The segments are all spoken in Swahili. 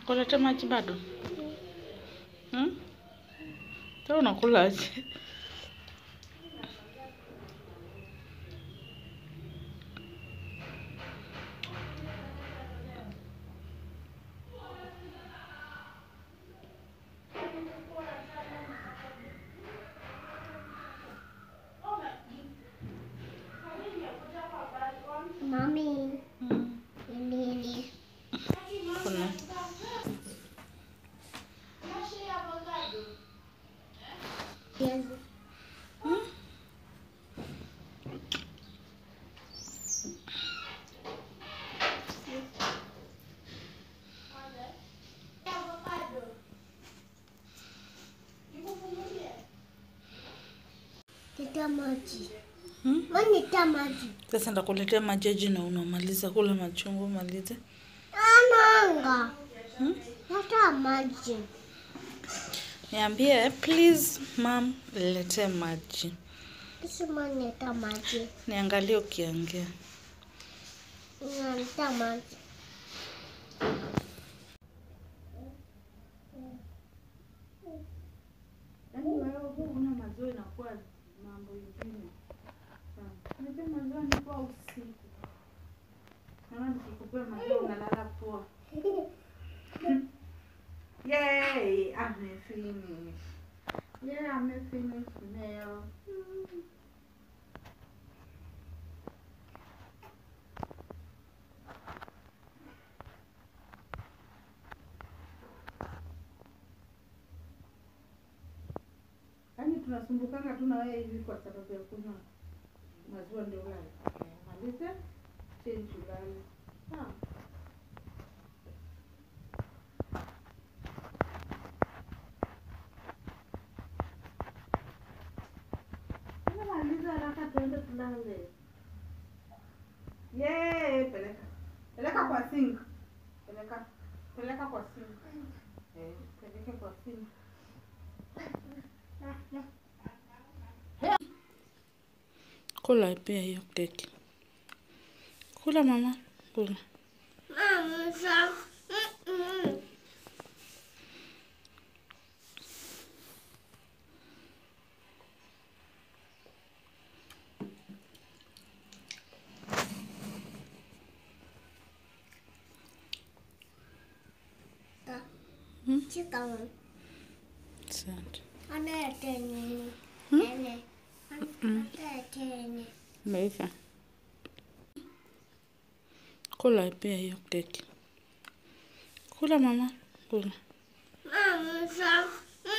Kuleta maji bado? Sasa unakula aje? Mommy. Ini. Kuna. Yes. Tita maji. Mani maji. Sasa ndakuletea majaji na unamaliza kula machungwa malize. Ananga. Tata maji. Niambie, please mom, lete maji. Kisi mani maji. Niangalie ukiongea. Nita maji. Yaani wewe una maziwa inakuwa mambo mengine. Unajua maziwa ni kwa usiku. Kama nikikupea maziwa unalala poa. Yay, I'm finished. Yeah, I'm finished now. Yaani tunasumbukanga tu na wewe hivi kwa sababu ya kunywa maziwa ndio ulale. Malize, change ulale. Maliza haraka tuende tulale. Yay, peleka. Peleka kwa sink. Peleka kwa sink. Peleka kwa sink. Kula pia hiyo keki. Kula mama, kula. Mama, sa. Chicken. Asante. Ana teni. Nene. Ana teni. Meisha. Kula pia hiyo keki. Kula mama, kula. Mama, sa.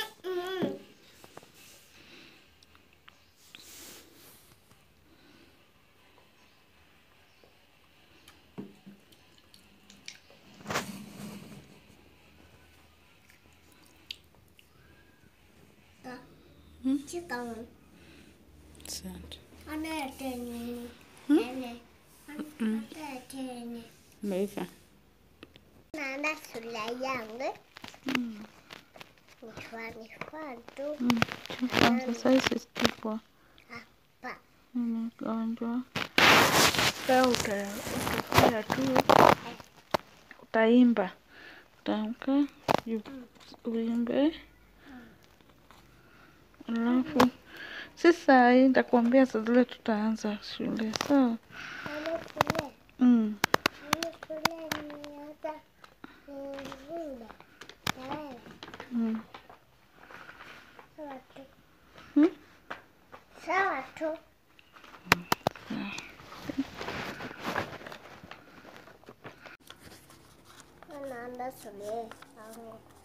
Chicken. Asante. Ana teni. Nene. Ana teni. Meisha. Nana sula yangu. Mchwani kwantu. Sasa hizi stipo. Hapa. Mgonjwa. Sasa utafanya tu. Utaimba. Utaamka. Uimbe. Alafu. Sasa hii nitakwambia saa zile tutaanza shule. Sawa? Sawa tu. Anaenda shule.